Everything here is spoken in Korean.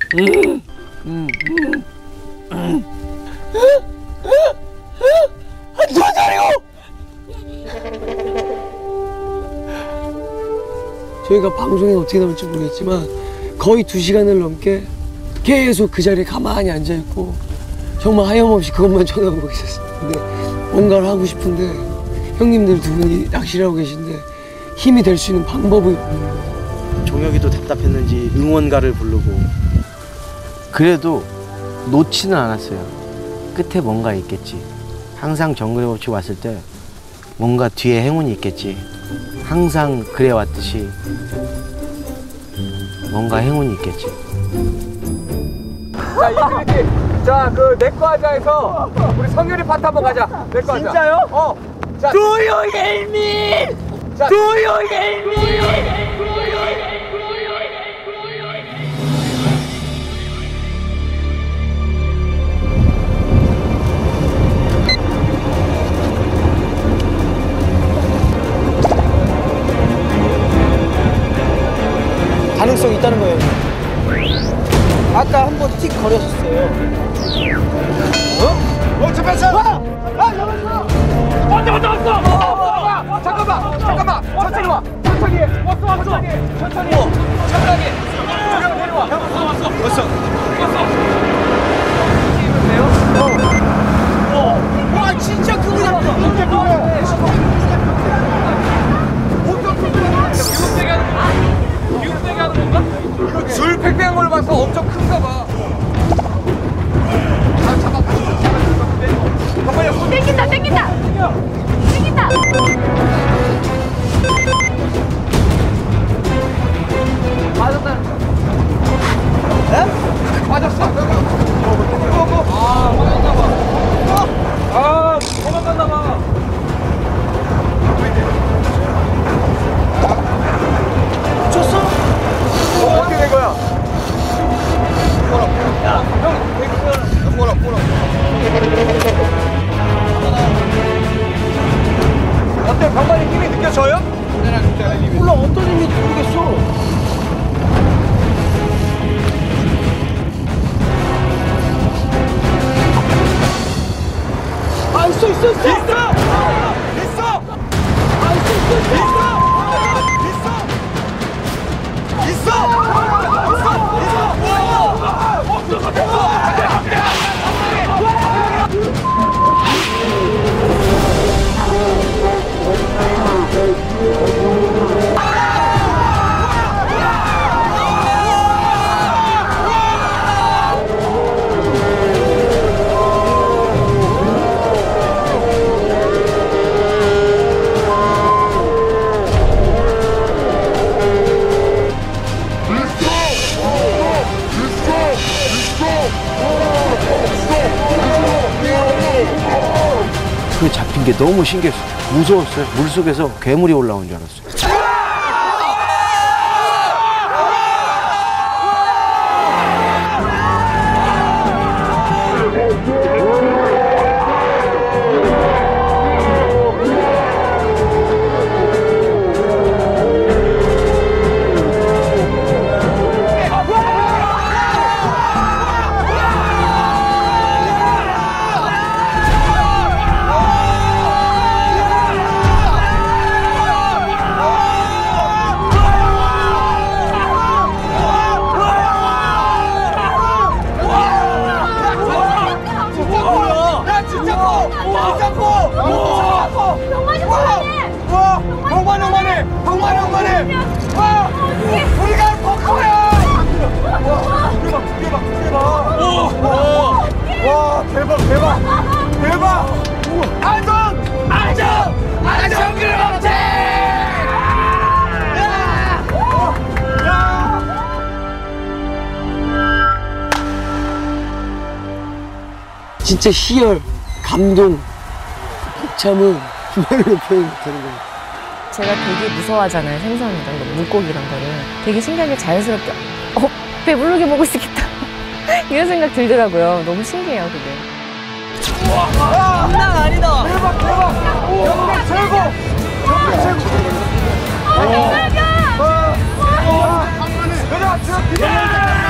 저희가 방송이 어떻게 나올지 모르겠지만 거의 2시간을 넘게 계속 그 자리에 가만히 앉아있고 정말 하염없이 그것만 쳐다보고 있었어요. 근데 뭔가를 하고 싶은데 형님들 두 분이 낚시를 하고 계신데 힘이 될 수 있는 방법이 없는 거예요. 종혁이도 답답했는지 응원가를 부르고 그래도 놓지는 않았어요. 끝에 뭔가 있겠지. 항상 정글의 법칙 왔을 때 뭔가 뒤에 행운이 있겠지. 항상 그래왔듯이 뭔가 행운이 있겠지. 자, 이그리티. 자, 그 내과 하자에서 우리 성열이 파트 한번 가자. 내과 하자. 진짜요? 자, Do you hear me? 자, Do you hear me? 가능성이 있다는 거예요. 아까 한번 틱 거렸었어요. 잡았어! 잡았어! 왔어! 잠깐만! 천천히 와! 천천히 해! 왔어! 천천히 해! 형 내려와! 왔어! 와, 진짜 그거야! 진짜 그거야! 미국대기 하는 건가? 이거 줄 팽팽한 걸 봐서 엄청 큰가 봐. 잡아. 땡긴다. 맞았다. 에? 맞았어. 아, 맞았나 봐. 도망갔나 봐. 쳤어? 어떻게 된 거야? 야, 형, 뭐라. 어때? 병만이 힘이 느껴져요? 몰라, 어떤 의미인지 모르겠어. 그 잡힌 게 너무 신기했어요. 무서웠어요. 물속에서 괴물이 올라온 줄 알았어요. 진짜 희열, 감동, 복참은 말로 표현 못하는 거예요. 제가 되게 무서워하잖아요. 생선 이런 거, 물고기 이런 거를. 되게 신기하게 자연스럽게 배부르게 먹을 수 있겠다. 이런 생각 들더라고요. 너무 신기해요, 그게. 와, 장난 아니다. 대박. 영광 최고. 영광 최고. 대박이야. 내가 지금